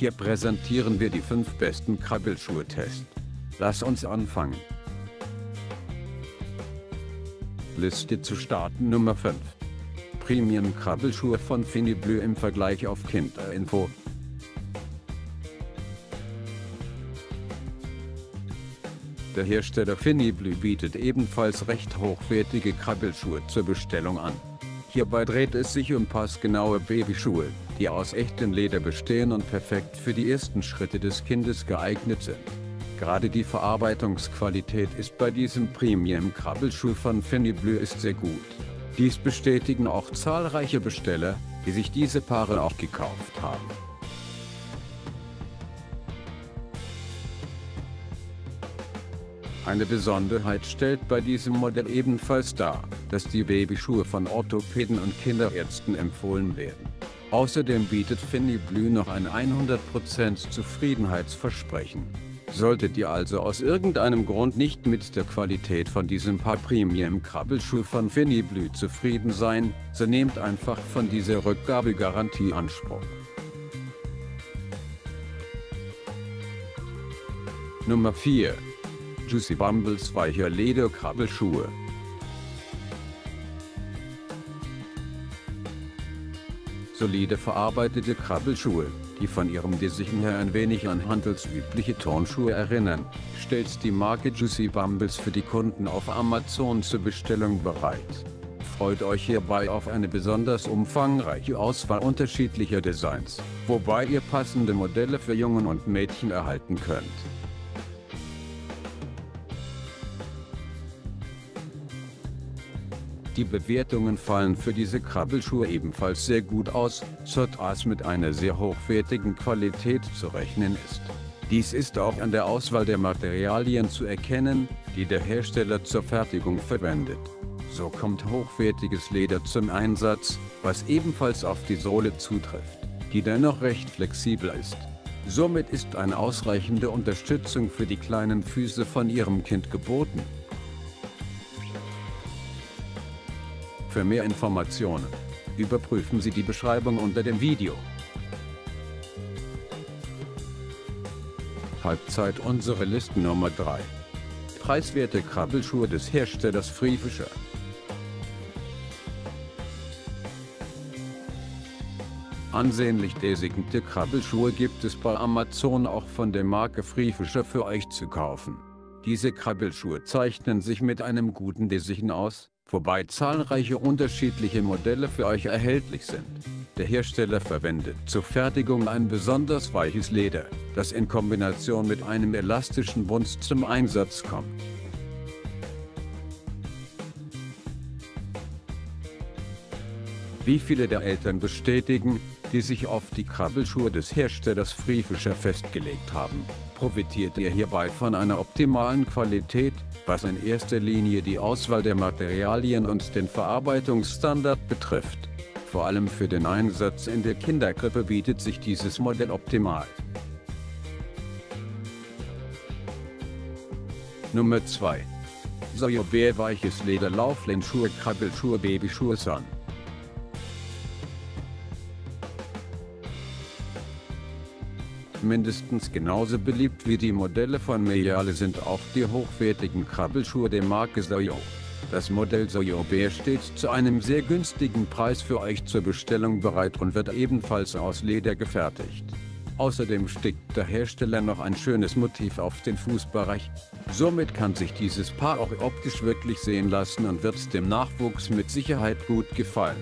Hier präsentieren wir die 5 besten Krabbelschuhe-Tests. Lass uns anfangen. Liste zu starten Nummer 5. Premium-Krabbelschuhe von Finibleu im Vergleich auf Kinderinfo. Der Hersteller Finibleu bietet ebenfalls recht hochwertige Krabbelschuhe zur Bestellung an. Hierbei dreht es sich um passgenaue Babyschuhe, die aus echtem Leder bestehen und perfekt für die ersten Schritte des Kindes geeignet sind. Gerade die Verarbeitungsqualität ist bei diesem Premium-Krabbelschuh von Finibleu sehr gut. Dies bestätigen auch zahlreiche Besteller, die sich diese Paare auch gekauft haben. Eine Besonderheit stellt bei diesem Modell ebenfalls dar, dass die Babyschuhe von Orthopäden und Kinderärzten empfohlen werden. Außerdem bietet Finibleu noch ein 100% Zufriedenheitsversprechen. Solltet ihr also aus irgendeinem Grund nicht mit der Qualität von diesem Paar Premium-Krabbelschuh von Finibleu zufrieden sein, so nehmt einfach von dieser Rückgabegarantie Anspruch. Nummer 4. Juicy Bumbles weiche Leder-Krabbelschuhe. Solide verarbeitete Krabbelschuhe, die von ihrem Design her ein wenig an handelsübliche Turnschuhe erinnern, stellt die Marke Juicy Bumbles für die Kunden auf Amazon zur Bestellung bereit. Freut euch hierbei auf eine besonders umfangreiche Auswahl unterschiedlicher Designs, wobei ihr passende Modelle für Jungen und Mädchen erhalten könnt. Die Bewertungen fallen für diese Krabbelschuhe ebenfalls sehr gut aus, so dass mit einer sehr hochwertigen Qualität zu rechnen ist. Dies ist auch an der Auswahl der Materialien zu erkennen, die der Hersteller zur Fertigung verwendet. So kommt hochwertiges Leder zum Einsatz, was ebenfalls auf die Sohle zutrifft, die dennoch recht flexibel ist. Somit ist eine ausreichende Unterstützung für die kleinen Füße von Ihrem Kind geboten. Für mehr Informationen überprüfen Sie die Beschreibung unter dem Video. Halbzeit unsere Liste Nummer 3. Preiswerte Krabbelschuhe des Herstellers Free Fisher. Ansehnlich designte Krabbelschuhe gibt es bei Amazon auch von der Marke Free Fisher für euch zu kaufen. Diese Krabbelschuhe zeichnen sich mit einem guten Design aus, wobei zahlreiche unterschiedliche Modelle für euch erhältlich sind. Der Hersteller verwendet zur Fertigung ein besonders weiches Leder, das in Kombination mit einem elastischen Bund zum Einsatz kommt. Wie viele der Eltern bestätigen, die sich auf die Krabbelschuhe des Herstellers Free Fisher festgelegt haben, profitiert ihr hierbei von einer optimalen Qualität, was in erster Linie die Auswahl der Materialien und den Verarbeitungsstandard betrifft. Vor allem für den Einsatz in der Kinderkrippe bietet sich dieses Modell optimal. Nummer 2. Soyobé weiches Leder Lauflehnschuhe Krabbelschuhe Babyschuhe Son. Mindestens genauso beliebt wie die Modelle von Meyale sind auch die hochwertigen Krabbelschuhe der Marke Soyo. Das Modell Soyobé steht zu einem sehr günstigen Preis für euch zur Bestellung bereit und wird ebenfalls aus Leder gefertigt. Außerdem stickt der Hersteller noch ein schönes Motiv auf den Fußbereich. Somit kann sich dieses Paar auch optisch wirklich sehen lassen und wird dem Nachwuchs mit Sicherheit gut gefallen.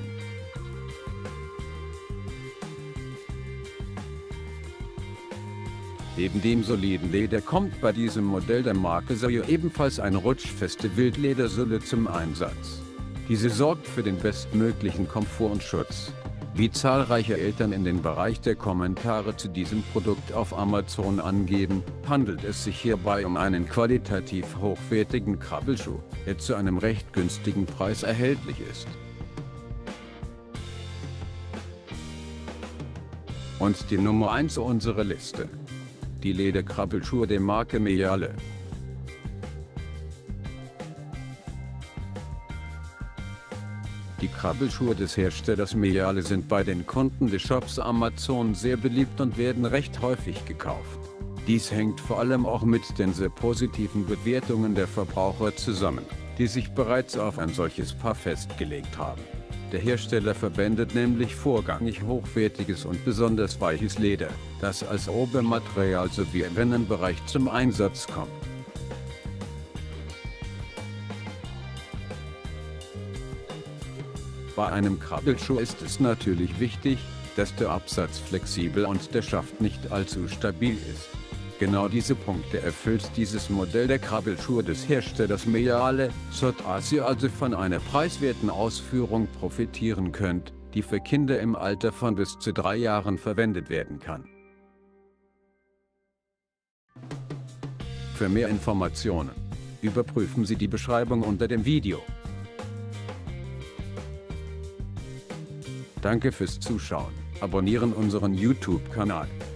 Neben dem soliden Leder kommt bei diesem Modell der Marke Soyo ebenfalls eine rutschfeste Wildledersohle zum Einsatz. Diese sorgt für den bestmöglichen Komfort und Schutz. Wie zahlreiche Eltern in den Bereich der Kommentare zu diesem Produkt auf Amazon angeben, handelt es sich hierbei um einen qualitativ hochwertigen Krabbelschuh, der zu einem recht günstigen Preis erhältlich ist. Und die Nummer 1 unserer Liste. Die Lederkrabbelschuhe der Marke Meyale. Die Krabbelschuhe des Herstellers Meale sind bei den Kunden des Shops Amazon sehr beliebt und werden recht häufig gekauft. Dies hängt vor allem auch mit den sehr positiven Bewertungen der Verbraucher zusammen, die sich bereits auf ein solches Paar festgelegt haben. Der Hersteller verwendet nämlich vorrangig hochwertiges und besonders weiches Leder, das als Obermaterial sowie im Innenbereich zum Einsatz kommt. Bei einem Krabbelschuh ist es natürlich wichtig, dass der Absatz flexibel und der Schaft nicht allzu stabil ist. Genau diese Punkte erfüllt dieses Modell der Krabbelschuhe des Herstellers Meale, sodass ihr also von einer preiswerten Ausführung profitieren könnt, die für Kinder im Alter von bis zu 3 Jahren verwendet werden kann. Für mehr Informationen überprüfen Sie die Beschreibung unter dem Video. Danke fürs Zuschauen. Abonnieren unseren YouTube-Kanal.